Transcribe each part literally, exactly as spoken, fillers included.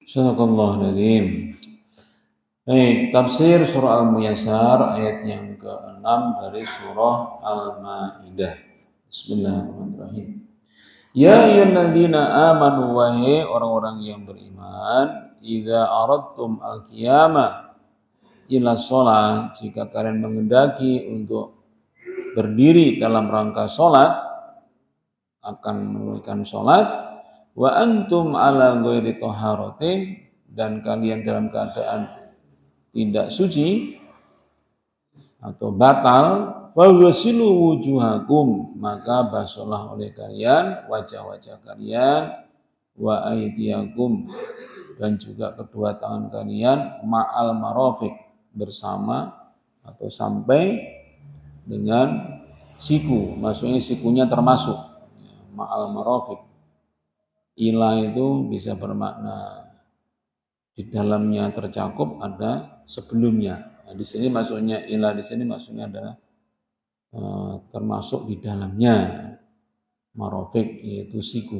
Sadaqallahul Adzim. Baik, tafsir surah Al-Muyassar ayat yang keenam dari surah Al-Maidah. Bismillahirrahmanirrahim. Ya ayyuhalladzina amanu wahai orang-orang yang beriman, idza aradtum al-qiyamah ila shalah, jika kalian mengendaki untuk berdiri dalam rangka salat, akan menunaikan salat, wa antum ala ghairi taharatin, dan kalian dalam keadaan tidak suci atau batal, faghsilu wujuhakum, maka basuhlah oleh kalian wajah-wajah kalian, wa aydiyakum, dan juga kedua tangan kalian, ma'al marafiq, bersama atau sampai dengan siku, maksudnya sikunya termasuk ma'al marafiq. Ila itu bisa bermakna di dalamnya tercakup, ada sebelumnya. Nah, di sini maksudnya ila, di sini maksudnya adalah e, termasuk di dalamnya marafiq, yaitu siku.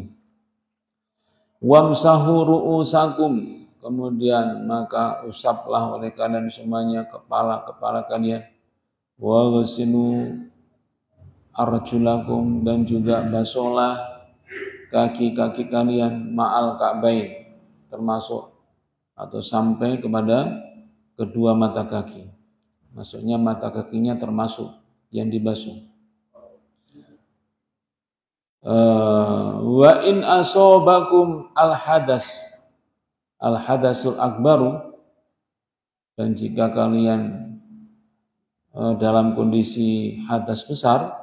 Wamsahu ru'usakum, kemudian maka usaplah oleh kalian semuanya kepala-kepala kalian. Wa ghsilu arjulakum, dan juga basuhlah kaki-kaki kalian, ma'al ka'bain, termasuk atau sampai kepada kedua mata kaki. Maksudnya mata kakinya termasuk yang dibasuh. Uh, wa in asobakum al-hadas al-hadasul akbaru, dan jika kalian uh, dalam kondisi hadas besar,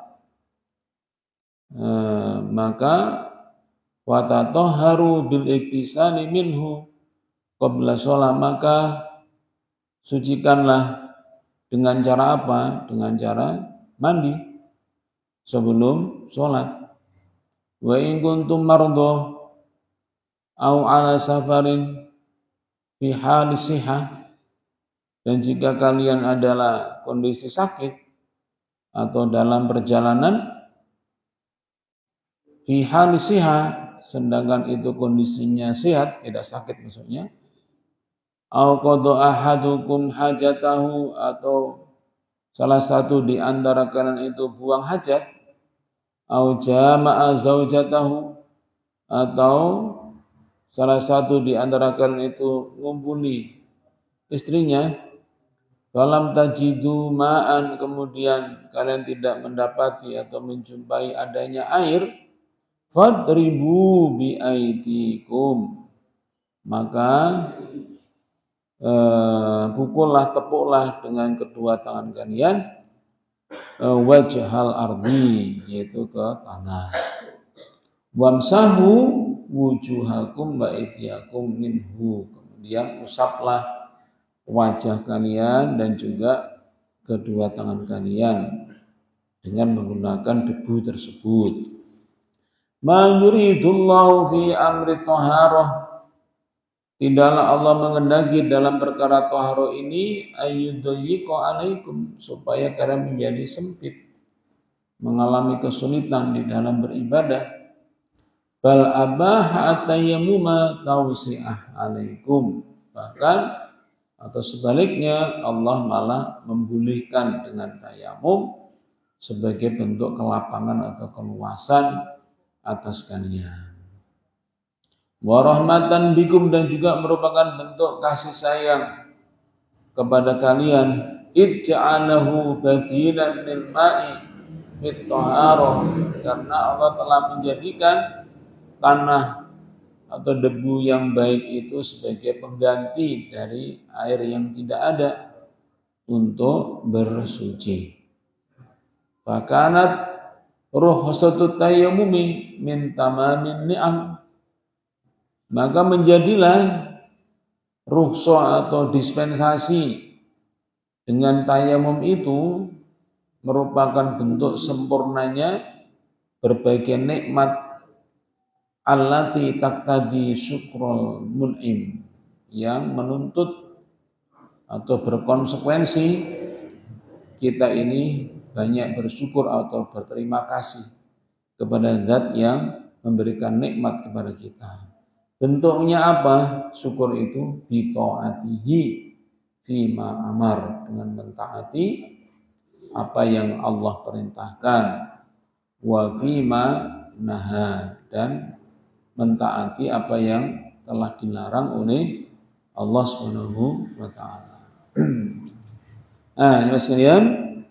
uh, maka watatoharu bil iktisani minhu qabla sholat, maka sucikanlah dengan cara apa? Dengan cara mandi sebelum sholat. Wa in kuntum mardo au ala safarin fi hali sihah, dan jika kalian adalah kondisi sakit atau dalam perjalanan, fi hali sihah, sedangkan itu kondisinya sehat, tidak sakit maksudnya. Au qada ahadukum hajatahu, atau salah satu di antara kalian itu buang hajat. Au jama'a zaujatahu, atau salah satu di antara kalian itu ngumpuli istrinya. Falam tajidu ma'an, kemudian kalian tidak mendapati atau menjumpai adanya air, fadribu bi aidikum, maka eh, pukullah, tepuklah dengan kedua tangan kalian, eh, wajhal ardi, yaitu ke tanah. Wamsahu wujuhakum wa aidiyakum minhu, kemudian usaplah wajah kalian dan juga kedua tangan kalian dengan menggunakan debu tersebut. Ma yuridullahu fi amri taharah, tidaklah Allah mengendaki dalam perkara taharah ini ayyudayyiqa alaikum, supaya kalian menjadi sempit, mengalami kesulitan di dalam beribadah. Bal abaha atayammuma tawsi'ah alaikum, bahkan atau sebaliknya Allah malah membolehkan dengan tayamum sebagai bentuk kelapangan atau keluasan atas kalian. Wa rahmatan bikum, dan juga merupakan bentuk kasih sayang kepada kalian. Ij'alahu badilan lil ma'i fit taharah, karena Allah telah menjadikan tanah atau debu yang baik itu sebagai pengganti dari air yang tidak ada untuk bersuci. Fakanat rukhsatut tayammumi min tamamin ni'am, maka menjadilah rukhsah atau dispensasi dengan tayamum itu merupakan bentuk sempurnanya berbagai nikmat allati taqtadi syukrul mun'im, yang menuntut atau berkonsekuensi kita ini banyak bersyukur atau berterima kasih kepada zat yang memberikan nikmat kepada kita. Bentuknya apa? Syukur itu bitaatihi fima amar, dengan mentaati apa yang Allah perintahkan, wa fima naha, dan mentaati apa yang telah dilarang oleh Allah Subhanahu wa taala. Nah, Mas sekalian,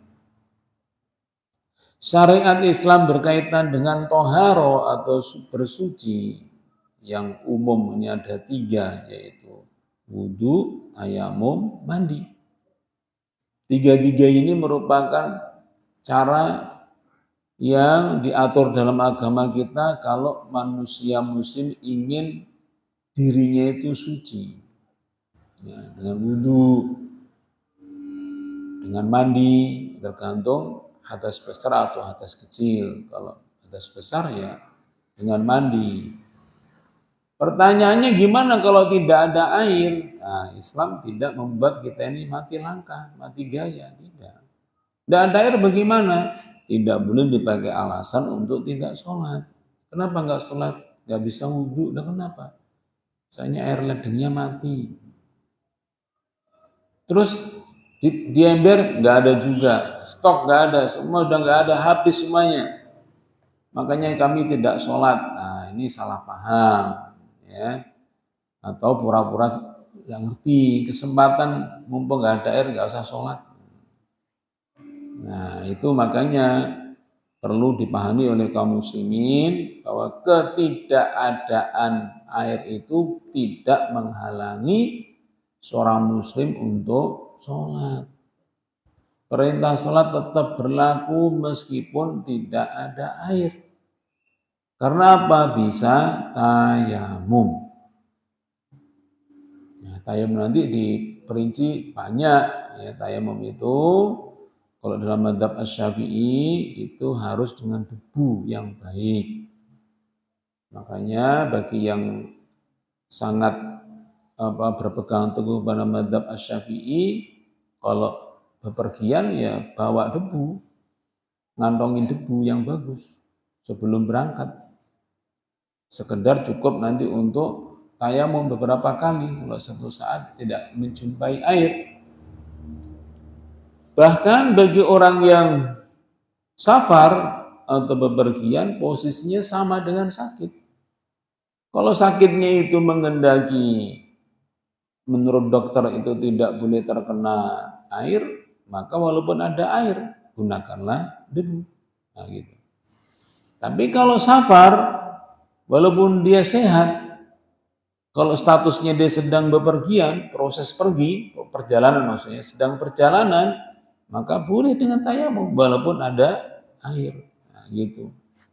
syariat Islam berkaitan dengan toharo atau bersuci yang umumnya ada tiga, yaitu wudu, tayamum, mandi. Tiga-tiga ini merupakan cara yang diatur dalam agama kita kalau manusia muslim ingin dirinya itu suci. Ya, dengan wudu, dengan mandi, tergantung hadas besar atau hadas kecil. Kalau hadas besar ya dengan mandi. Pertanyaannya gimana kalau tidak ada air? Nah, Islam tidak membuat kita ini mati langkah, mati gaya, tidak. Tidak ada air bagaimana? Tidak boleh dipakai alasan untuk tidak sholat. Kenapa nggak sholat? Nggak bisa wudhu, nah kenapa? Misalnya air ledengnya mati. Terus di, di ember nggak ada juga, stok nggak ada, semua udah nggak ada, habis semuanya. Makanya kami tidak sholat. Nah, ini salah paham. Ya, atau pura-pura nggak ngerti, kesempatan mumpung nggak ada air nggak usah sholat. Nah, itu makanya perlu dipahami oleh kaum muslimin bahwa ketidakadaan air itu tidak menghalangi seorang muslim untuk sholat. Perintah sholat tetap berlaku meskipun tidak ada air. Karena apa? Bisa tayamum. Ya, tayamum nanti diperinci banyak. Ya, tayamum itu kalau dalam mazhab Asy-Syafi'i itu harus dengan debu yang baik. Makanya bagi yang sangat apa berpegang teguh pada mazhab Asy-Syafi'i, kalau bepergian ya bawa debu, ngantongin debu yang bagus sebelum berangkat. Sekedar cukup nanti untuk tayamum beberapa kali kalau satu saat tidak menjumpai air. Bahkan bagi orang yang safar atau bepergian, posisinya sama dengan sakit. Kalau sakitnya itu mengendaki, menurut dokter itu tidak boleh terkena air, maka walaupun ada air, gunakanlah debu. Nah, gitu. Tapi kalau safar, walaupun dia sehat, kalau statusnya dia sedang bepergian, proses pergi, perjalanan maksudnya, sedang perjalanan, maka boleh dengan tayamum, walaupun ada air. Nah, gitu.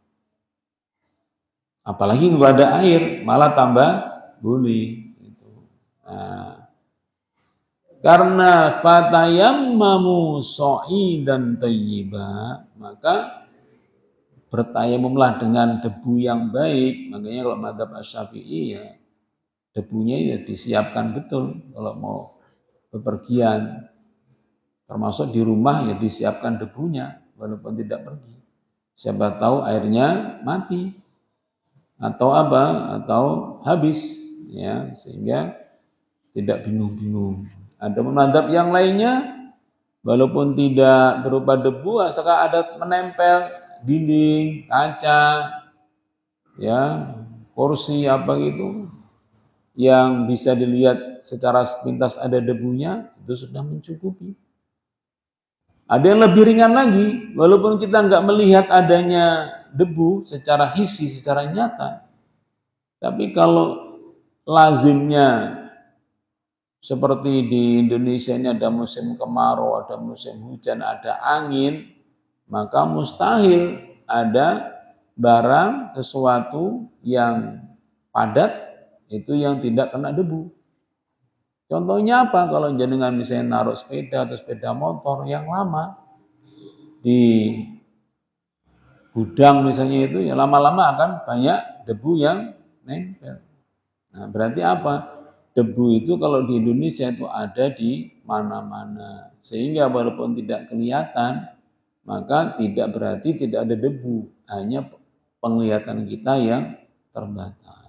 Apalagi kalau ada air, malah tambah boleh. Gitu. Nah, karena fatayammamu sha'idan thayyiba, maka bertayamumlah dengan debu yang baik. Makanya kalau mazhab Asy-Syafi'i ya debunya ya disiapkan betul kalau mau bepergian. Termasuk di rumah ya disiapkan debunya walaupun tidak pergi. Siapa tahu airnya mati atau apa atau habis ya, sehingga tidak bingung-bingung. Ada mazhab yang lainnya walaupun tidak berupa debu asalkan ada menempel dinding, kaca, ya, kursi apa gitu yang bisa dilihat secara sepintas ada debunya, itu sudah mencukupi. Ada yang lebih ringan lagi, walaupun kita nggak melihat adanya debu secara hisi, secara nyata, tapi kalau lazimnya seperti di Indonesia ini ada musim kemarau, ada musim hujan, ada angin, maka mustahil ada barang sesuatu yang padat itu yang tidak kena debu. Contohnya apa? Kalau jenengan misalnya naruh sepeda atau sepeda motor yang lama di gudang misalnya itu, ya lama-lama akan banyak debu yang nempel. Nah, berarti apa? Debu itu kalau di Indonesia itu ada di mana-mana. Sehingga walaupun tidak kelihatan, maka tidak berarti tidak ada debu, hanya penglihatan kita yang terbatas.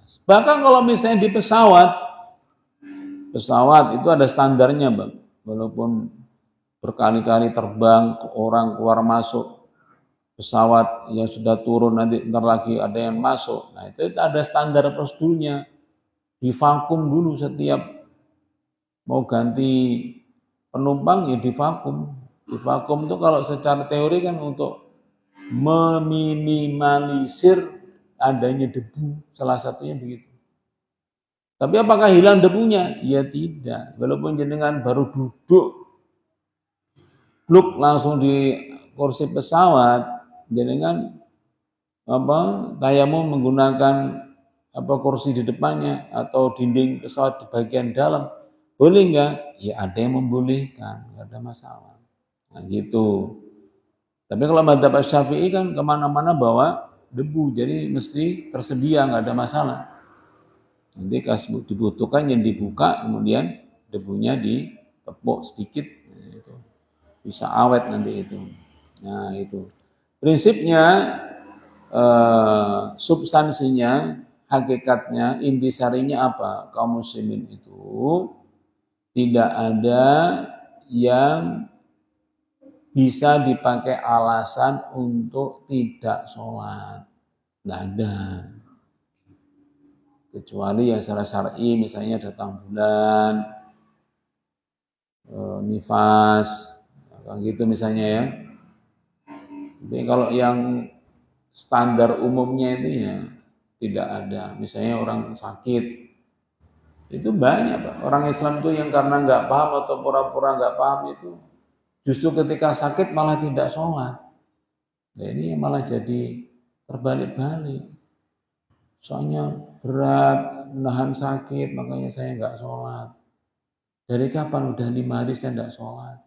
Bahkan kalau misalnya di pesawat, pesawat itu ada standarnya, Bang. Walaupun berkali-kali terbang, orang keluar masuk, pesawat yang sudah turun nanti ntar lagi ada yang masuk. Nah itu ada standar prosedurnya. Divakum dulu setiap mau ganti penumpang ya divakum. Divakum itu kalau secara teori kan untuk meminimalisir adanya debu, salah satunya begitu. Tapi apakah hilang debunya? Ya tidak. Walaupun jenengan baru duduk, bluk langsung di kursi pesawat, jenengan apa tayamum menggunakan apa kursi di depannya atau dinding pesawat di bagian dalam, boleh enggak? Ya ada yang membolehkan, enggak ada masalah. Nah gitu. Tapi kalau madzhab Syafi'i kan kemana-mana bawa debu, jadi mesti tersedia, enggak ada masalah. Nanti kalau dibutuhkan yang dibuka, kemudian debunya ditepuk sedikit, nah, itu bisa awet nanti itu. Nah itu prinsipnya, eh, substansinya, hakikatnya, intisarinya apa? Kaum muslimin itu tidak ada yang bisa dipakai alasan untuk tidak sholat, nggak ada. Kecuali yang secara syar'i, misalnya datang bulan, e, nifas, kayak gitu misalnya ya. Tapi kalau yang standar umumnya itu ya tidak ada. Misalnya orang sakit, itu banyak Pak. Orang Islam itu yang karena nggak paham atau pura-pura nggak paham itu, justru ketika sakit malah tidak sholat. Nah ini malah jadi terbalik-balik. Soalnya berat, menahan sakit, makanya saya nggak sholat. Dari kapan? Udah lima hari saya nggak sholat.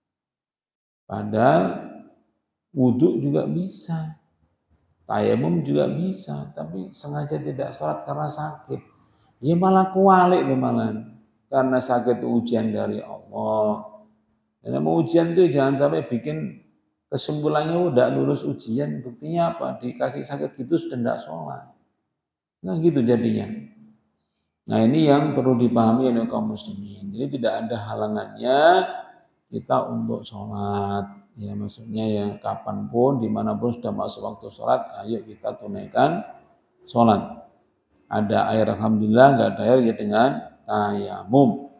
Padahal wudhu juga bisa, tayamum juga bisa, tapi sengaja tidak sholat karena sakit. Ya malah kualik loh malah. Karena sakit itu ujian dari Allah. Dan mau ujian itu jangan sampai bikin kesimpulannya udah lulus ujian. Buktinya apa? Dikasih sakit gitu sudah tidak sholat. Nah gitu jadinya. Nah ini yang perlu dipahami oleh kaum muslimin. Jadi tidak ada halangannya kita untuk sholat. Ya maksudnya ya kapanpun, dimanapun sudah masuk waktu sholat, ayo kita tunaikan sholat. Ada air alhamdulillah, nggak ada air ya dengan tayamum.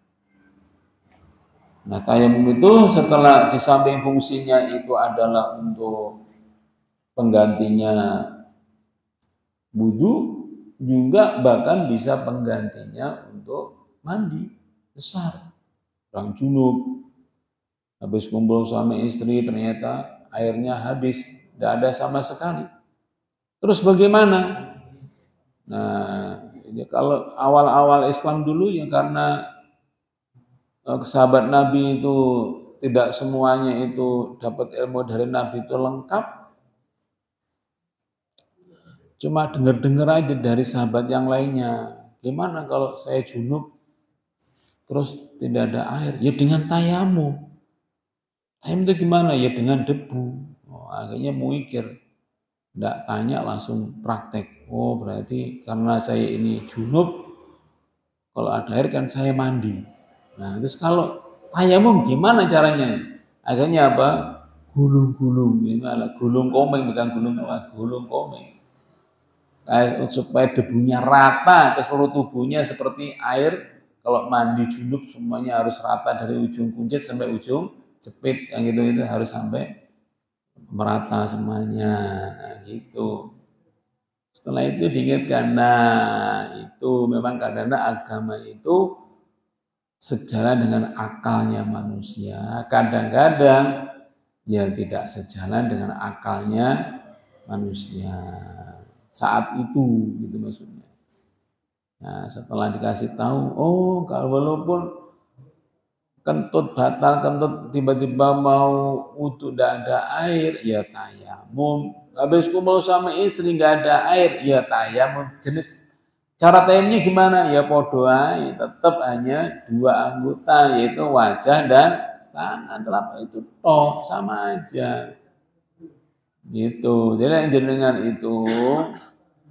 Nah tayamum itu setelah di samping fungsinya itu adalah untuk penggantinya wudu, juga bahkan bisa penggantinya untuk mandi besar. Orang junub habis kumpul suami istri ternyata airnya habis, tidak ada sama sekali. Terus bagaimana? Nah, ini kalau awal-awal Islam dulu ya karena sahabat Nabi itu tidak semuanya itu dapat ilmu dari Nabi itu lengkap. Cuma dengar-dengar aja dari sahabat yang lainnya. Gimana kalau saya junub terus tidak ada air? Ya dengan tayamum. Tayamum itu gimana? Ya dengan debu. Oh, akhirnya mikir. Tidak tanya langsung praktek. Oh berarti karena saya ini junub, kalau ada air kan saya mandi. Nah terus kalau tayamum gimana caranya? Akhirnya apa? Gulung-gulung. Gimana? Gulung komeng, bukan gulung gulung komeng. Supaya debunya rata ke seluruh tubuhnya seperti air. Kalau mandi junub semuanya harus rata dari ujung kuncit sampai ujung jepit, yang gitu itu harus sampai merata semuanya. Nah gitu. Setelah itu diingatkan, nah itu memang kadang agama itu sejalan dengan akalnya manusia. Kadang-kadang ya tidak sejalan dengan akalnya manusia. Saat itu gitu maksudnya. Nah setelah dikasih tahu, oh kalau walaupun kentut batal, kentut tiba-tiba mau wudu tidak ada air, ya tayamum. Habis kumpul sama istri nggak ada air, ya tayamum. Jenis cara tayamumnya gimana? Ya podoai, tetap hanya dua anggota yaitu wajah dan tangan. Telapak itu toh sama aja. Gitu. Jadi yang jenengan itu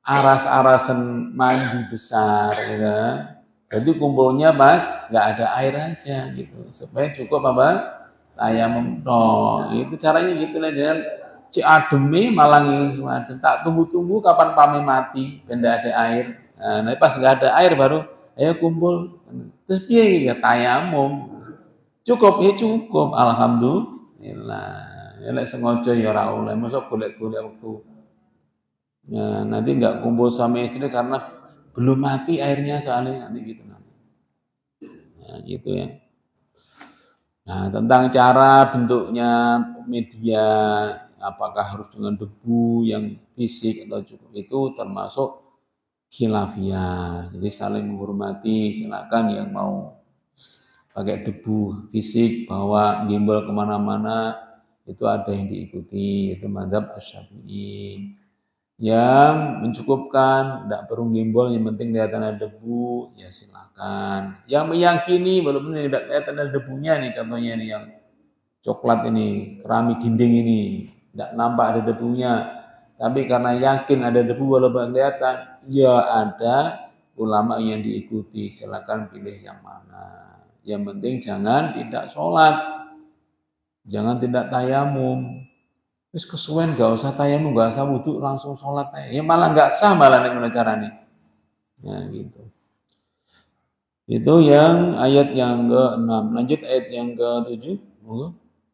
aras-arasan mandi besar, ya. Jadi kumpulnya pas nggak ada air aja gitu, supaya cukup apa? Tayamum toh. Itu caranya gitu lah, jangan cik ademe malang ini semua adem. Tak tunggu-tunggu kapan pame mati, benda ada air. Nah, pas nggak ada air baru ayo kumpul. Terus piye ya tayamum. Cukup ya cukup, alhamdulillah. Ya lek sengaja ya ora oleh, mosok golek-golek waktu. Ya, nanti nggak kumpul sama istri karena belum mati airnya soalnya nanti gitu nanti. Nah, gitu ya. Nah, tentang cara bentuknya media, apakah harus dengan debu yang fisik atau cukup, itu termasuk khilafiyah. Jadi saling menghormati, silakan yang mau pakai debu fisik, bawa gimbal kemana-mana, itu ada yang diikuti, itu madzhab Asy-Syafi'i. Yang mencukupkan, tidak perlu gimbal, yang penting kelihatan ada debu, ya silakan. Yang meyakini, walaupun tidak kelihatan ada debunya nih, contohnya nih yang coklat ini, keramik dinding ini, tidak nampak ada debunya, tapi karena yakin ada debu walaupun kelihatan, ya ada ulama yang diikuti, silakan pilih yang mana. Yang penting jangan tidak sholat, jangan tidak tayamum. Terus kesuwen gak usah tayamum, gak usah wudhu, langsung sholat aja. Ya malah gak sah malah nih caranya. Ya gitu. Itu yang ayat yang ke enam. Lanjut ayat yang ke tujuh. Monggo.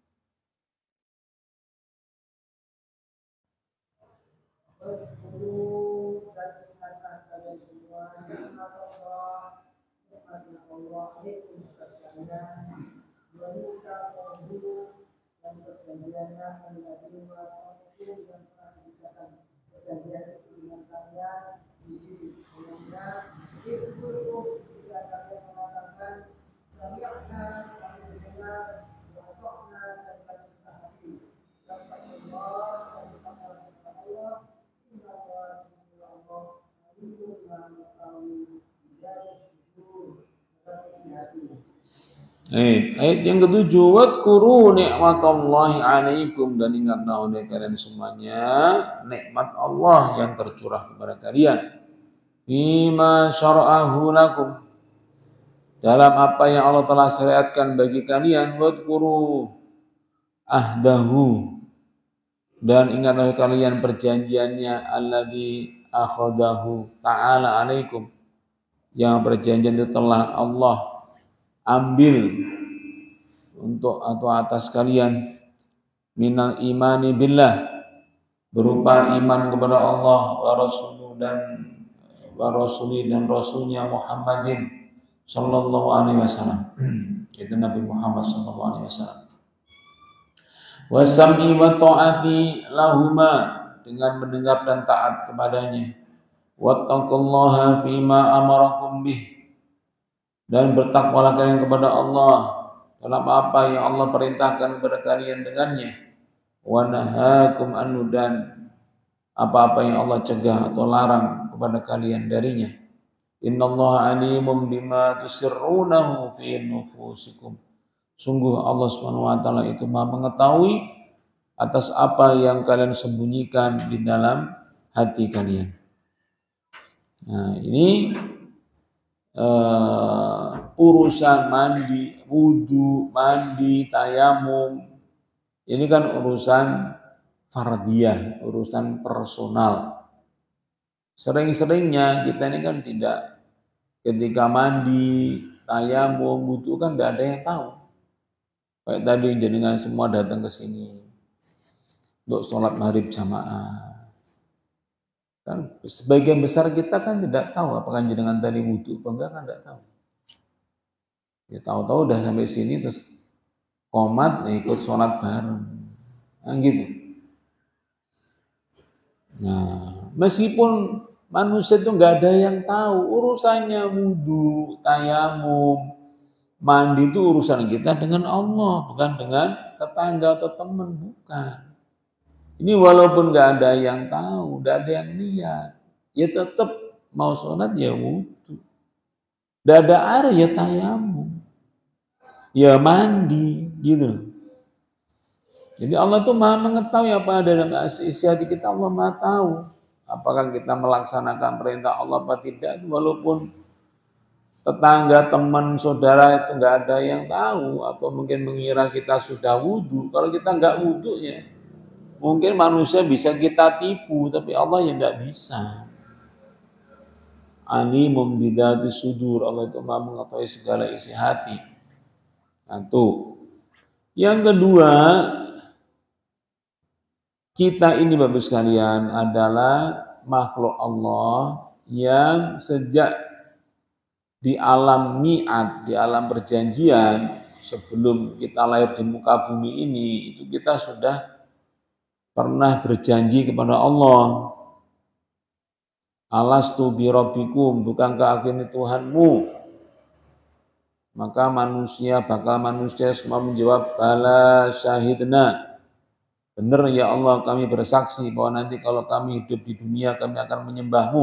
Perjanjiannya menjadi suatu yang telah diberikan perjanjian dengan kalian di dalamnya itu jika kalian mengatakan sami'na kami mendengar wa ata'na dan kami taati dan Allah dan Allah Allah inna Allah Allah alimul ma'awi dari syukur dan hati. Eh, ayat yang ketujuh, wadkuru ni'matallahi alaikum, dan ingatlah oleh kalian semuanya nikmat Allah yang tercurah kepada kalian. Bima syara'ahu lakum, dalam apa yang Allah telah syariatkan bagi kalian. Wadkuru ahdahu, dan ingatlah kalian perjanjiannya, alladzi akhadahu ta'ala alaikum, yang perjanjian itu telah Allah ambil untuk atau atas kalian, minal imani billah, berupa iman kepada Allah wa rasuluh dan wa rasuli dan rasulnya Muhammadin sallallahu alaihi wasallam, itu Nabi Muhammad sallallahu alaihi wasallam. Wa sam'i wa ta'ati lahuma, dengan mendengar dan taat kepadanya. Wattaqullaha fima amarakum bih, dan bertakwalah kalian kepada Allah dalam apa yang Allah perintahkan kepada kalian dengannya. Wa nahakum anhu, dan apa-apa yang Allah cegah atau larang kepada kalian darinya. Innallaha alimun bima tusirrunahu fi nufusikum, sungguh Allah Subhanahu wa taala itu Maha mengetahui atas apa yang kalian sembunyikan di dalam hati kalian. Nah, ini Uh, urusan mandi, wudhu, mandi, tayamum, ini kan urusan fardiyah, urusan personal. Sering-seringnya kita ini kan tidak, ketika mandi, tayamum, wudhu kan tidak ada yang tahu. Kayak tadi jenengan semua datang ke sini untuk sholat maghrib jamaah. Kan sebagian besar kita kan tidak tahu apakah jenengan tadi wudhu apa enggak, kan tidak tahu. Ya tahu-tahu udah sampai sini terus qomat ikut sholat bareng. Nah gitu. Nah, meskipun manusia itu enggak ada yang tahu urusannya wudhu, tayamum, mandi, itu urusan kita dengan Allah, bukan dengan tetangga atau teman, bukan. Ini walaupun nggak ada yang tahu, nggak ada yang lihat, ya tetap mau sholat ya wudhu. Nggak ada air ya tayamum, ya mandi, gitu. Jadi Allah tuh Maha mengetahui apa ada dalam isi hati kita, Allah Maha tahu. apakah kita melaksanakan perintah Allah apa tidak, walaupun tetangga, teman, saudara itu nggak ada yang tahu atau mungkin mengira kita sudah wudhu. Kalau kita nggak wudhu ya mungkin manusia bisa kita tipu, tapi Allah yang nggak bisa. Alimum bidati sudur, Allah itu maha mengetahui segala isi hati. Satu. Yang kedua, kita ini Bapak sekalian adalah makhluk Allah yang sejak di alam mi'ad, di alam perjanjian, sebelum kita lahir di muka bumi ini, itu kita sudah pernah berjanji kepada Allah. Alastu bi rabbikum, bukankah aku ini Tuhanmu? Maka manusia, bakal manusia semua menjawab, bala syahidna. Benar ya Allah, kami bersaksi bahwa nanti kalau kami hidup di dunia kami akan menyembahmu.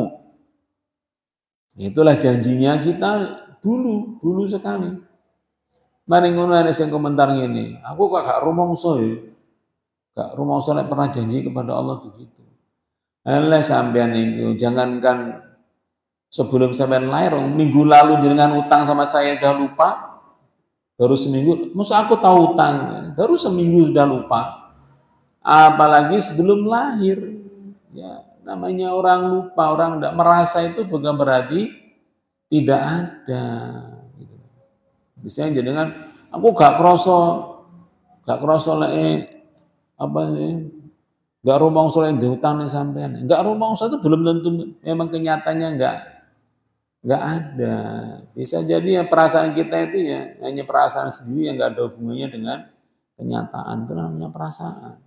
Itulah janjinya kita dulu, dulu sekali. Mari ngono ada yang komentar ini, aku kok gak rumongso ya. Gak rumongso lek pernah janji kepada Allah begitu. Alah sampean itu, jangankan sebelum sampean lahir, minggu lalu jenengan utang sama saya udah lupa, baru seminggu, masa aku tahu utang, baru seminggu sudah lupa, apalagi sebelum lahir, ya namanya orang lupa, orang tidak merasa itu bukan berarti tidak ada. Gitu. Misalnya jenengan, aku gak kroso, gak kroso lek apa ini. Enggak rumongso yang diutang nih sampean. Enggak rumongso itu belum tentu memang kenyataannya enggak enggak ada. Bisa jadi ya perasaan kita itu ya hanya perasaan sendiri yang enggak ada hubungannya dengan kenyataan. Itu namanya perasaan.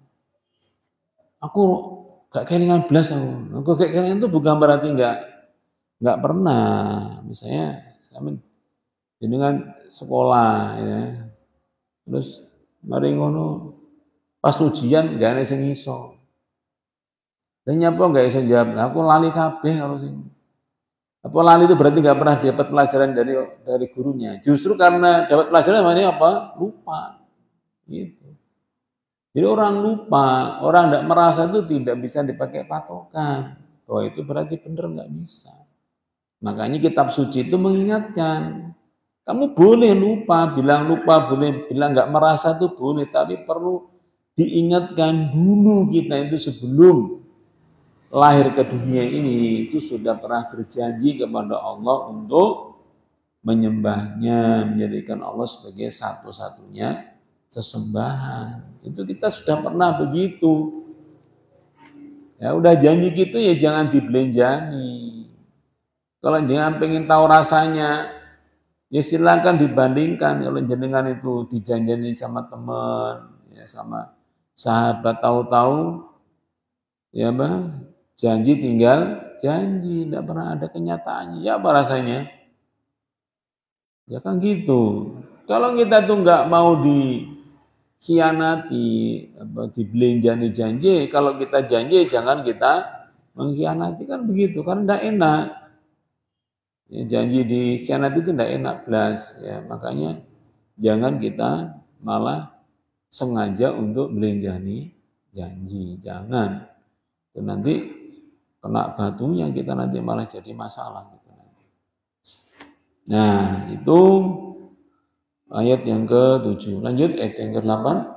Aku enggak kelingan belas aku. Aku kayak kelingan itu bukan berarti enggak enggak pernah. Misalnya sampean dengan sekolah ya. Terus mari ngono pas ujian enggak ada sing iso. Dan nyapa nggak bisa jawab, aku lali kabeh kalau sing. Apa lali itu berarti nggak pernah dapat pelajaran dari dari gurunya. Justru karena dapat pelajaran namanya apa? Lupa. Gitu. Jadi orang lupa, orang tidak merasa itu tidak bisa dipakai patokan. Bahwa itu berarti benar nggak bisa. Makanya kitab suci itu mengingatkan, kamu boleh lupa, bilang lupa boleh, bilang nggak merasa itu boleh, tapi perlu diingatkan dulu kita itu sebelum lahir ke dunia ini itu sudah pernah berjanji kepada Allah untuk menyembahnya, menjadikan Allah sebagai satu-satunya sesembahan. Itu kita sudah pernah begitu. Ya udah janji gitu ya jangan dibelenjani. Kalau jangan pengen tahu rasanya, ya silakan dibandingkan. Kalau jenengan itu dijanjani sama teman, ya sama sahabat, tahu-tahu ya bah janji tinggal janji, tidak pernah ada kenyataannya. Ya apa rasanya? Ya kan gitu. Kalau kita tuh nggak mau dikhianati, apa, dibelenjani janji, kalau kita janji jangan kita mengkhianati, kan begitu, kan tidak enak. Ya, janji dikhianati itu tidak enak belas. Ya, makanya jangan kita malah sengaja untuk belenjani janji, jangan. Itu nanti kena batunya kita nanti malah jadi masalah gitu nanti. Nah, itu ayat yang ketujuh. Lanjut ayat yang kedelapan.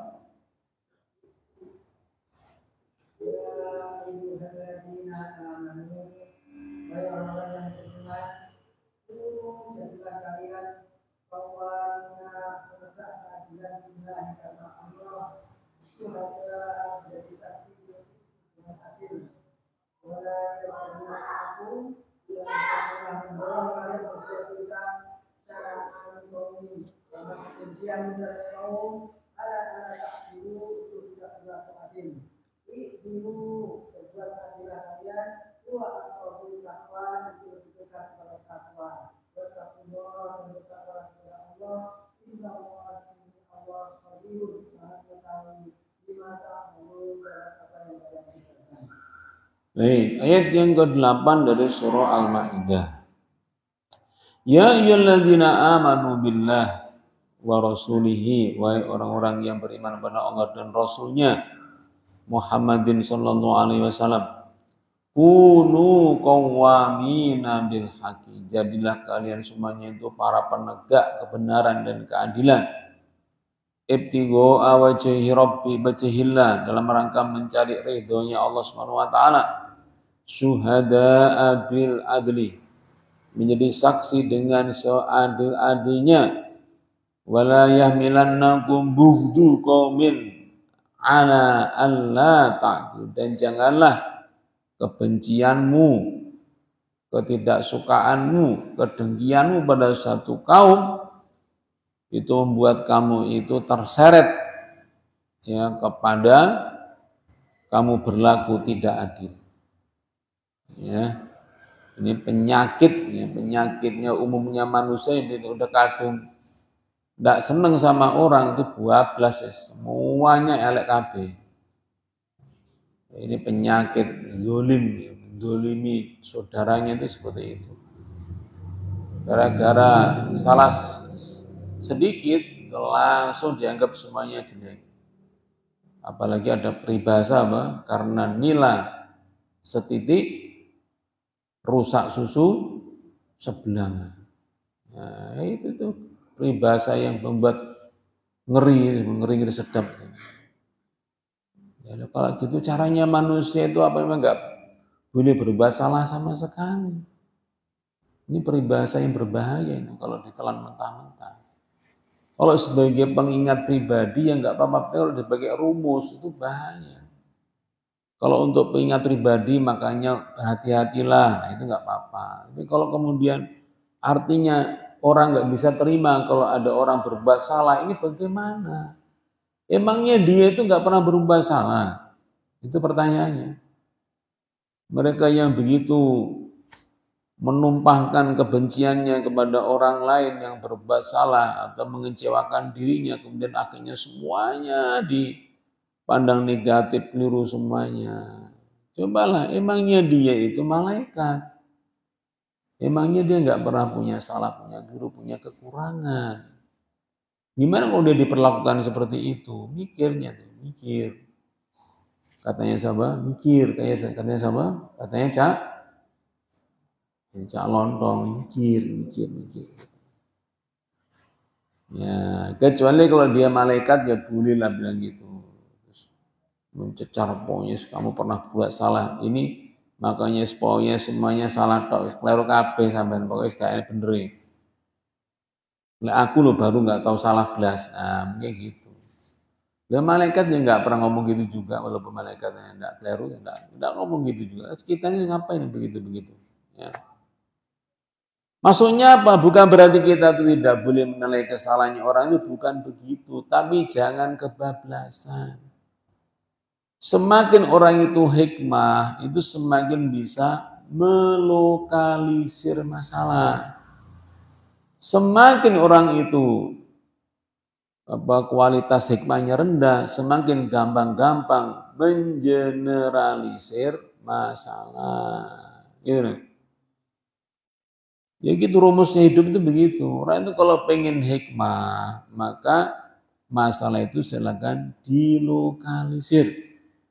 Baik, ayat yang kedelapan dari surah Al-Maidah. Ya ayyuhalladzina amanu billah wa rasulihi, wahai orang-orang yang beriman kepada Allah dan Rasulnya Muhammadin sallallahu alaihi wasallam, Kunu qawwamina bil haqqi. Jadilah kalian semuanya itu para penegak kebenaran dan keadilan. Ibtigho wajhi rabbi bajhillah, dalam rangka mencari ridhonya Allah Subhanahu wa taala. Syuhada'a bil adli, menjadi saksi dengan seadil-adilnya. Wala yahmilannakum bughdu qaumin ala alla ta'dil, dan janganlah kebencianmu, ketidaksukaanmu, kedengkianmu pada satu kaum itu membuat kamu itu terseret ya kepada kamu berlaku tidak adil. Ya, ini penyakit, ya, penyakitnya umumnya manusia ini udah kadung tidak seneng sama orang itu bablas, semuanya elek kabeh. Ini penyakit zalim, menzalimi saudaranya itu seperti itu. Gara-gara salah sedikit langsung dianggap semuanya jelek. Apalagi ada peribahasa apa? Karena nila setitik rusak susu sebelah. Nah, itu tuh peribahasa yang membuat ngeri, ngeri-ngeri sedap. Ya, kalau gitu caranya manusia itu apa, memang nggak boleh berbuat salah sama sekali. Ini peribahasa yang berbahaya ini kalau ditelan mentah-mentah. Kalau sebagai pengingat pribadi yang nggak apa-apa, kalau sebagai rumus itu bahaya. Kalau untuk pengingat pribadi makanya hati-hatilah, nah itu nggak apa-apa. Tapi kalau kemudian artinya orang nggak bisa terima kalau ada orang berbuat salah, ini bagaimana? Emangnya dia itu nggak pernah berbuat salah? Itu pertanyaannya. Mereka yang begitu menumpahkan kebenciannya kepada orang lain yang berbuat salah atau mengecewakan dirinya, kemudian akhirnya semuanya dipandang negatif, keliru semuanya. Cobalah, emangnya dia itu malaikat? Emangnya dia nggak pernah punya salah, punya keliru, punya kekurangan? Gimana kalau dia diperlakukan seperti itu? Mikirnya tuh, mikir. Katanya siapa? Mikir. Katanya siapa? Katanya Cak. Cak Lontong, mikir, mikir, mikir. Ya, kecuali kalau dia malaikat ya bolehlah bilang gitu. Terus mencecar pokoknya kamu pernah buat salah. Ini makanya pokoknya semuanya salah tok, kleru kabeh sampean, pokoknya kayaknya bener. Lah aku lo baru nggak tahu salah belas, nah kayak gitu. Lah malaikat ya nggak pernah ngomong gitu juga, walaupun malaikatnya nggak keliru ya nggak nggak ngomong gitu juga. Kita ini ngapain begitu begitu? Ya. Maksudnya apa? Bukan berarti kita itu tidak boleh menilai kesalahannya orang, itu bukan begitu, tapi jangan kebablasan. Semakin orang itu hikmah, itu semakin bisa melokalisir masalah. Semakin orang itu apa, kualitas hikmahnya rendah, semakin gampang-gampang mengeneralisir masalah. Gitu. Ya gitu rumusnya hidup itu begitu. Orang itu kalau pengen hikmah, maka masalah itu silakan dilokalisir.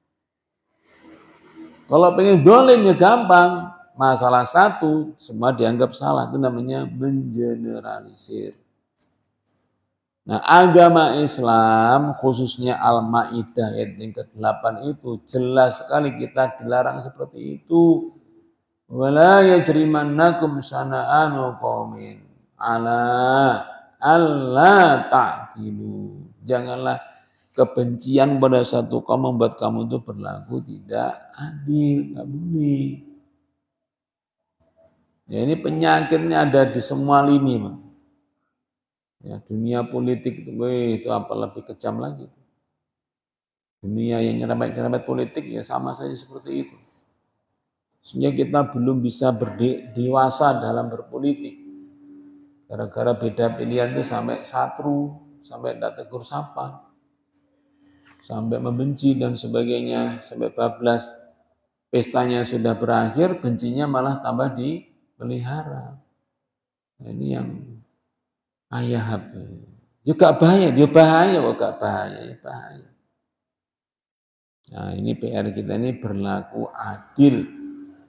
Kalau pengen dolim ya gampang. Masalah satu, semua dianggap salah. Itu namanya mengeneralisir. Nah, agama Islam, khususnya Al-Ma'idah ayat yang kedelapan itu, jelas sekali kita dilarang seperti itu. Wala yajrimannakum sana'anu qaumin ala alla ta'dilu. Janganlah kebencian pada satu kaum membuat kamu itu berlaku tidak adil, nggak boleh. Ya, ini penyakitnya ada di semua lini, Bang. Ya, dunia politik itu, weh, itu apa lebih kejam lagi. Dunia yang nyerempet-nyerempet politik ya sama saja seperti itu. Sehingga kita belum bisa berdewasa dalam berpolitik. Gara-gara beda pilihan itu sampai satru, sampai tidak tegur sapa, sampai membenci dan sebagainya, sampai bablas. Pestanya sudah berakhir, bencinya malah tambah dipelihara. Nah, ini yang ayah juga bahaya, dia bahaya kok gak bahaya, ya bahaya. Nah ini P R kita ini berlaku adil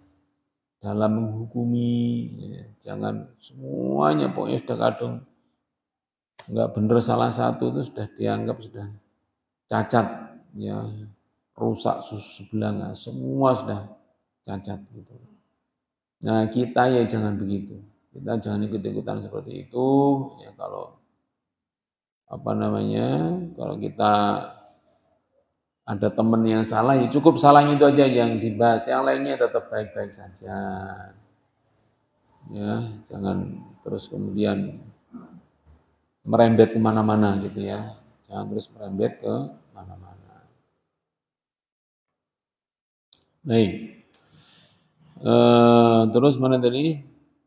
dalam menghukumi, ya, jangan semuanya pokoknya sudah kadung nggak benar salah satu itu sudah dianggap sudah cacat, ya rusak susu sebelah, nggak semua sudah cacat gitu. Nah kita ya jangan begitu, kita jangan ikut-ikutan seperti itu. Ya kalau apa namanya, kalau kita ada teman yang salah, ya cukup salahnya itu aja yang dibahas, yang lainnya tetap baik-baik saja. Ya, jangan terus kemudian merembet kemana-mana gitu ya, jangan terus merembet ke mana-mana. Baik, e, terus mana tadi?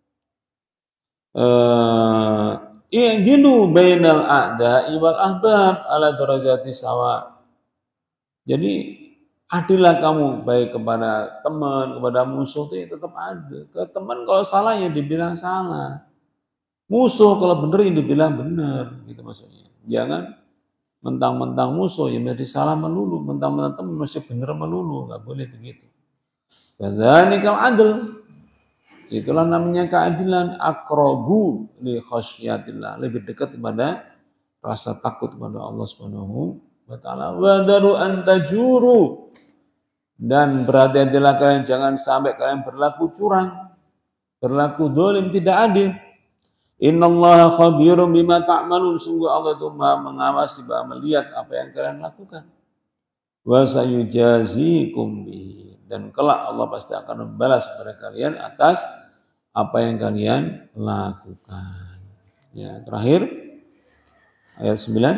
I'dilu bainal a'da'i wal ahbab ala darajati sawa. Jadi adillah kamu baik kepada teman, kepada musuh itu ya tetap adil. Ke teman kalau salah ya dibilang salah. Musuh kalau benar ya dibilang benar, gitu maksudnya. Jangan mentang-mentang musuh ya mesti salah melulu, mentang-mentang teman mesti benar melulu, nggak boleh begitu. Kadzalikal adl. Itulah namanya keadilan, aqrabu li khasyatillah, lebih dekat kepada rasa takut kepada Allah Subhanahu wa taala. Wa daru an tajuru, dan berhati-hatilah kalian jangan sampai kalian berlaku curang, berlaku zalim, tidak adil. Innallaha khabirum bima ta'malun, sungguh Allah itu Maha mengawasi, Maha melihat apa yang kalian lakukan. Wa sayujazikum bihi, dan kelak Allah pasti akan membalas kepada kalian atas apa yang kalian lakukan. Ya, terakhir ayat sembilan.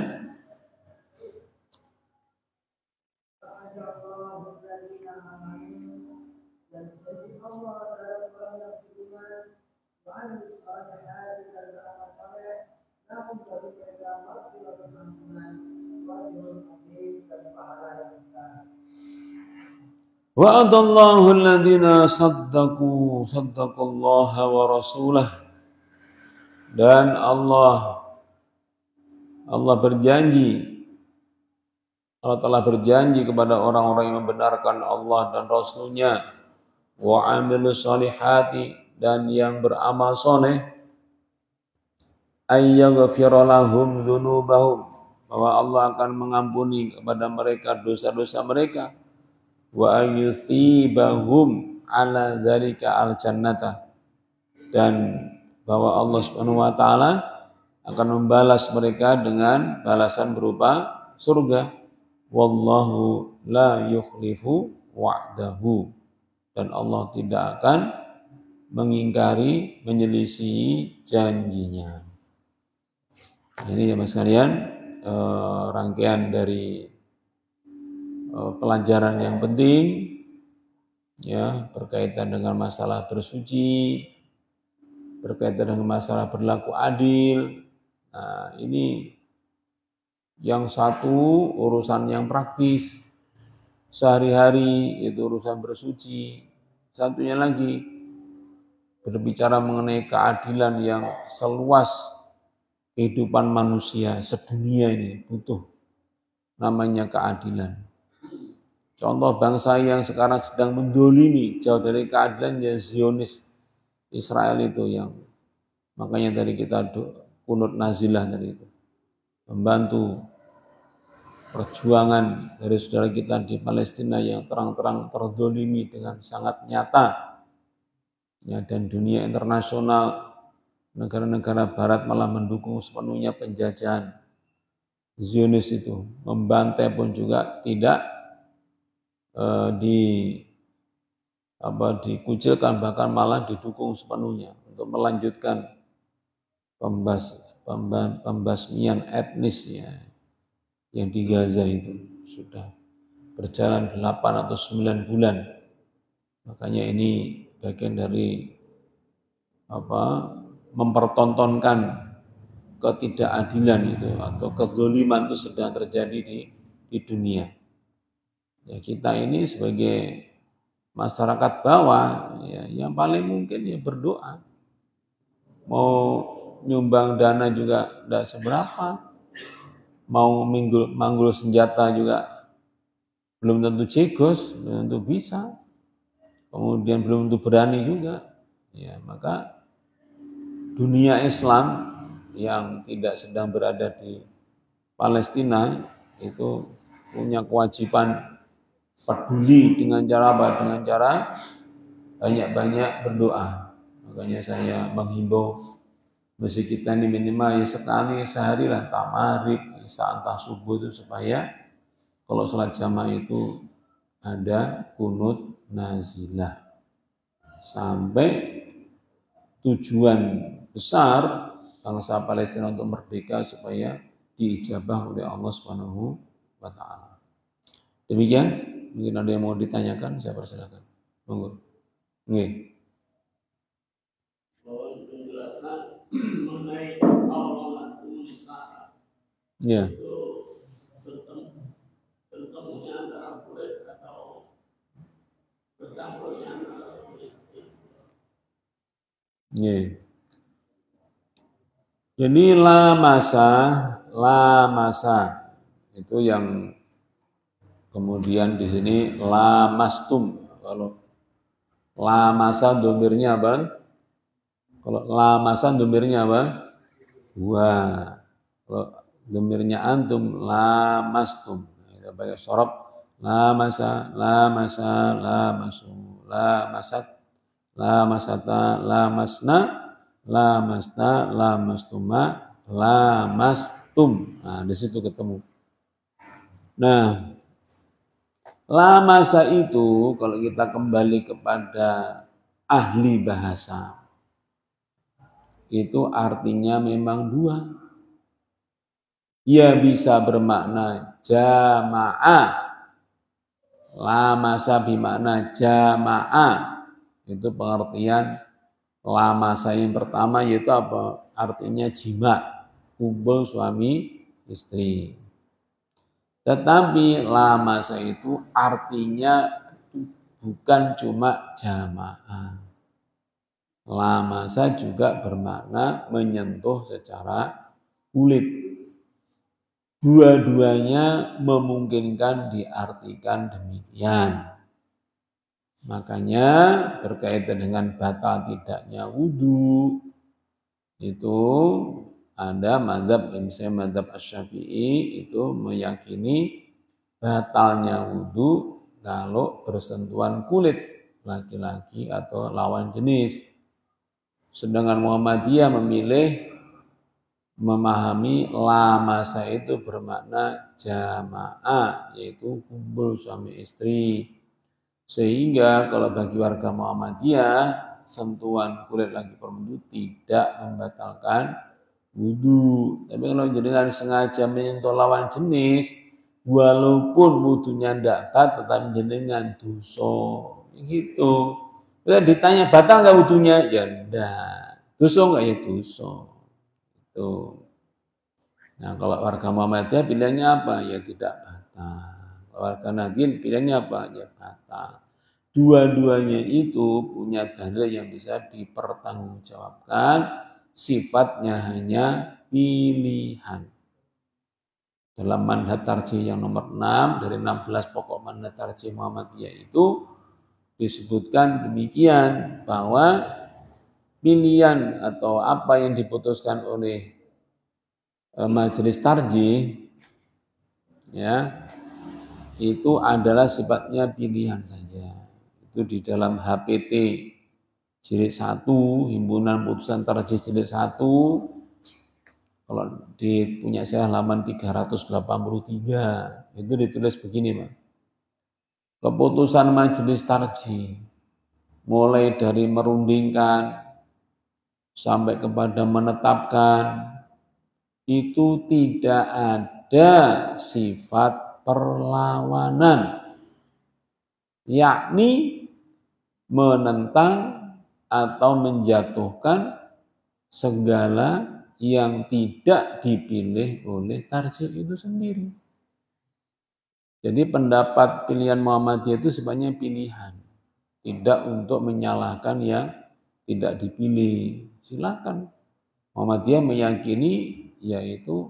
Wa'adallahu alladhina saddaqu saddaqallaha wa rasulah, dan Allah Allah berjanji, Allah telah berjanji kepada orang-orang yang membenarkan Allah dan Rasulnya, wa amilus salihati, dan yang beramal soleh, ayyaghfira lahum dzunubahum, bahwa Allah akan mengampuni kepada mereka dosa-dosa mereka, wa ayyuthibahum ala dzalika al jannata, dan bahwa Allah Subhanahu wa taala akan membalas mereka dengan balasan berupa surga. Wallahu la yukhlifu wa'dahu, dan Allah tidak akan mengingkari, menyelisihi janjinya. Ini ya Mas sekalian, eh, rangkaian dari pelajaran yang penting ya, berkaitan dengan masalah bersuci, berkaitan dengan masalah berlaku adil. Nah, ini yang satu urusan yang praktis sehari-hari, itu urusan bersuci. Satunya lagi berbicara mengenai keadilan yang seluas kehidupan manusia sedunia ini butuh namanya keadilan. Contoh bangsa yang sekarang sedang mendolimi jauh dari keadilan ya Zionis Israel itu, yang makanya dari kita kunut nazilah dari itu, membantu perjuangan dari saudara kita di Palestina yang terang-terang terdolimi dengan sangat nyata ya, dan dunia internasional, negara-negara barat malah mendukung sepenuhnya penjajahan Zionis itu, membantai pun juga tidak di apa dikucilkan, bahkan malah didukung sepenuhnya untuk melanjutkan pembas, pembas, pembasmian etnis ya, yang di Gaza itu sudah berjalan delapan atau sembilan bulan. Makanya ini bagian dari apa mempertontonkan ketidakadilan itu atau kezaliman itu sedang terjadi di di dunia. Ya, kita ini sebagai masyarakat bawah ya, yang paling mungkin ya berdoa. Mau nyumbang dana juga tidak seberapa, mau minggul, manggul senjata juga belum tentu jegos, belum tentu bisa. kemudian belum tentu berani juga. Ya, maka dunia Islam yang tidak sedang berada di Palestina itu punya kewajiban peduli dengan cara apa? Dengan cara banyak-banyak berdoa. Makanya saya menghimbau mesti kita ini minimal ya sekali sehari lah tamarib, isya entah subuh itu supaya kalau sholat jamaah itu ada kunut nazilah sampai tujuan besar bangsa Palestina untuk merdeka supaya diijabah oleh Allah Subhanahu wa taala. Demikian, mungkin ada yang mau ditanyakan, saya persilakan. Monggo. Nggih. Penjelasan mengenai Allah Subhanahu Ya. itu bertemunya antara kulit atau bercampurnya antara istri. Ya. Jadi la masa, la masa itu yang kemudian di sini la mastum. Kalau la masa domirnya apa? Kalau la masa domirnya apa? Wa. Kalau domirnya antum la mastum. Kita pakai sorob la masa, la masa, la masu, la masat, la masata, la masna, la masna, la mastuma, la mastum. Nah, di situ ketemu. Nah, la masa itu kalau kita kembali kepada ahli bahasa itu artinya memang dua. Ya bisa bermakna jamaah. La masa bermakna jamaah. Itu pengertian la masa yang pertama yaitu apa? Artinya jima, kumpul suami istri. Tetapi la masa itu artinya bukan cuma jamaah. La masa juga bermakna menyentuh secara kulit. Dua-duanya memungkinkan diartikan demikian. Makanya berkaitan dengan batal tidaknya wudu itu ada mazhab misalnya mazhab Asy-Syafi'i itu meyakini batalnya wudu kalau bersentuhan kulit laki-laki atau lawan jenis. Sedangkan Muhammadiyah memilih memahami la masa itu bermakna jamaah, yaitu kumpul suami istri. Sehingga kalau bagi warga Muhammadiyah, sentuhan kulit laki perempuan tidak membatalkan wudu. Tapi kalau jenengan sengaja menyentuh lawan jenis, walaupun wudunya tidak batal, tetap jenengan dosa. Gitu. Bila ditanya batal nggak wudunya? Ya enggak. Dosa nggak? Ya dosa. Itu. Nah kalau warga Muhammadiyah pilihannya apa? Ya tidak batal. Kalau warga Nahdien pilihannya apa? Ya batal. Dua-duanya itu punya dalil yang bisa dipertanggungjawabkan. Sifatnya hanya pilihan. Dalam manhaj tarjih yang nomor enam dari enam belas pokok manhaj tarjih Muhammadiyah itu disebutkan demikian bahwa pilihan atau apa yang diputuskan oleh majelis tarjih ya itu adalah sifatnya pilihan saja. Itu di dalam H P T jilid satu, himpunan putusan tarjih jilid satu, kalau di punya saya halaman tiga ratus delapan puluh tiga itu ditulis begini, Pak. Keputusan majelis tarjih mulai dari merundingkan sampai kepada menetapkan itu tidak ada sifat perlawanan, yakni menentang atau menjatuhkan segala yang tidak dipilih oleh tarjih itu sendiri. Jadi pendapat pilihan Muhammadiyah itu sebenarnya pilihan, tidak untuk menyalahkan yang tidak dipilih. Silakan. Muhammadiyah meyakini yaitu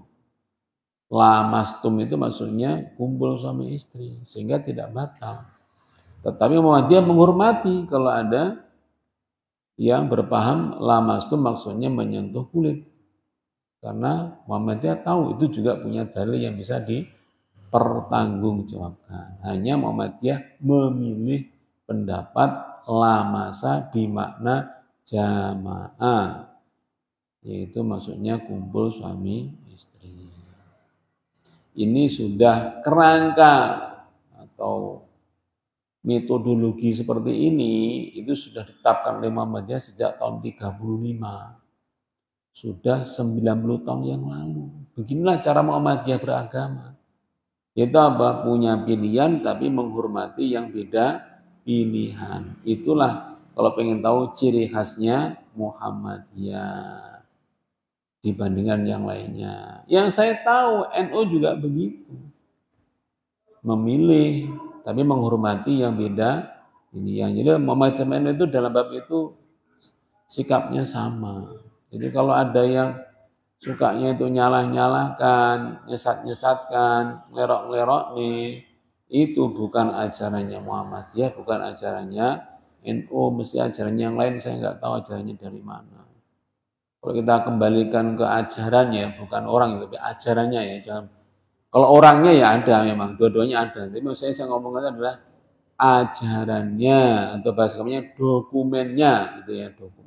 la mastum itu maksudnya kumpul suami istri sehingga tidak batal. Tetapi Muhammadiyah menghormati kalau ada yang berpaham lamastum maksudnya menyentuh kulit. Karena Muhammadiyah tahu itu juga punya dalil yang bisa dipertanggungjawabkan. Hanya Muhammadiyah memilih pendapat lamasa bimakna jamaah, yaitu maksudnya kumpul suami istri. Ini sudah kerangka atau metodologi seperti ini itu sudah ditetapkan oleh Muhammadiyah sejak tahun tiga puluh lima. Sudah sembilan puluh tahun yang lalu. Beginilah cara Muhammadiyah beragama. Itu apa? Punya pilihan tapi menghormati yang beda pilihan. Itulah kalau pengen tahu ciri khasnya Muhammadiyah dibandingkan yang lainnya. Yang saya tahu N U juga begitu. Memilih tapi menghormati yang beda pilihan. Jadi macam N U itu dalam bab itu sikapnya sama. Jadi kalau ada yang sukanya itu nyalah-nyalahkan, nyesat-nyesatkan, ngelerok-ngelerok nih, itu bukan ajarannya Muhammadiyah, bukan ajarannya N U, mesti ajarannya yang lain, saya nggak tahu ajarannya dari mana. Kalau kita kembalikan ke ajarannya, bukan orang itu, tapi ajarannya ya, jangan. Kalau orangnya ya ada memang, dua-duanya ada. Tapi saya saya ngomongnya adalah ajarannya atau bahasa kami dokumennya, gitu ya, dokumen.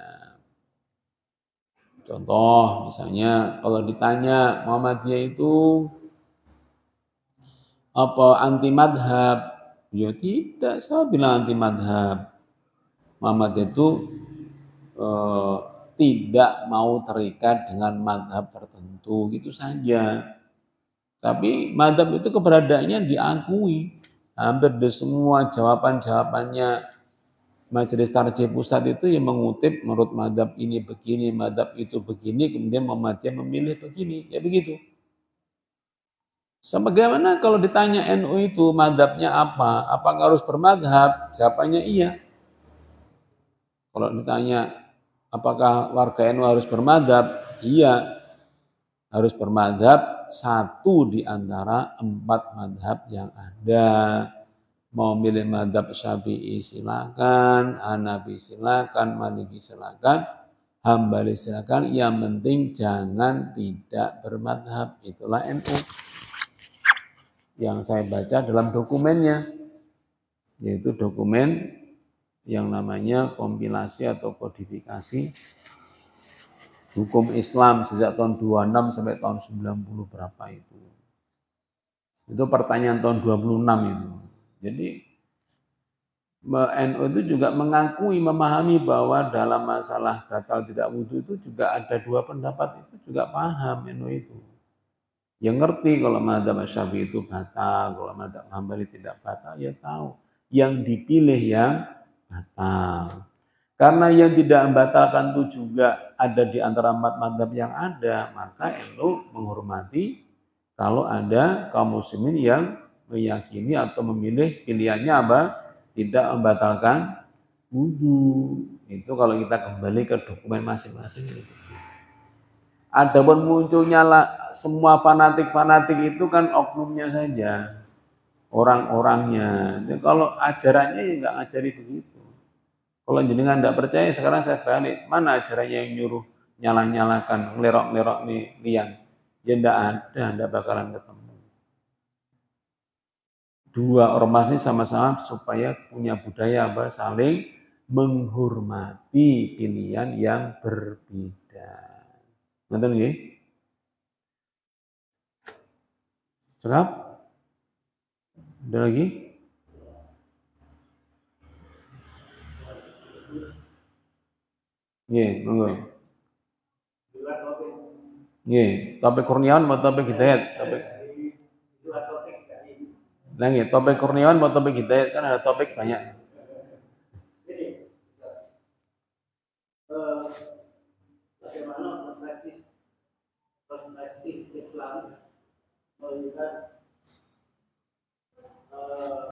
Contoh misalnya kalau ditanya Muhammadiyah itu apa anti madhab? Ya tidak, saya bilang anti madhab. Muhammadiyah itu eh, tidak mau terikat dengan madhab tertentu, gitu saja. Tapi madhab itu keberadaannya diakui. Hampir di semua jawaban-jawabannya Majelis Tarjih Pusat itu yang mengutip menurut madhab ini begini, madhab itu begini, kemudian Muhammadiyah memilih begini, ya begitu. Sebagaimana kalau ditanya N U itu madhabnya apa, apakah harus bermadhab? Jawabannya iya. Kalau ditanya apakah warga N U harus bermadhab? Iya, harus bermadhab satu di antara empat madhab yang ada. Mau milih madhab Syafi'i silakan, Hanafi silakan, Maliki silakan, Hambali silakan. Yang penting jangan tidak bermadhab. Itulah N U yang saya baca dalam dokumennya, yaitu dokumen yang namanya kompilasi atau kodifikasi hukum Islam sejak tahun dua puluh enam sampai tahun sembilan puluh berapa itu. Itu pertanyaan tahun dua puluh enam itu. Jadi N U itu juga mengakui, memahami bahwa dalam masalah batal tidak wudu itu juga ada dua pendapat, itu juga paham N U itu. Yang ngerti kalau madzhab Syafi'i itu batal, kalau madzhab Hambali tidak batal, ya tahu. Yang dipilih yang batal. Karena yang tidak membatalkan itu juga ada di antara empat madzhab yang ada, maka N U menghormati kalau ada kaum muslimin yang meyakini atau memilih pilihannya apa? Tidak membatalkan wudu. Itu kalau kita kembali ke dokumen masing-masing. Adapun munculnya lah, semua fanatik-fanatik itu kan oknumnya saja, orang-orangnya. Jadi kalau ajarannya ya nggak ngajari begitu. Kalau jenengan nggak percaya, sekarang saya balik, mana ajarannya yang nyuruh nyalah-nyalakan, ngelerok-ngerok nih liang? Ya nggak ada, nggak bakalan ketemu. Dua ormas ini sama-sama supaya punya budaya apa? Saling menghormati pilihan yang berbeda. Ngerti nggih? Cakap? Ada lagi? Nggih, monggo. Nggih, topik kurniawan mau topik hidayat, topik. Nah, nggih, topik kurniawan mau topik hidayat, kan ada topik banyak. Bagaimana perspektif perspektif Islam melihat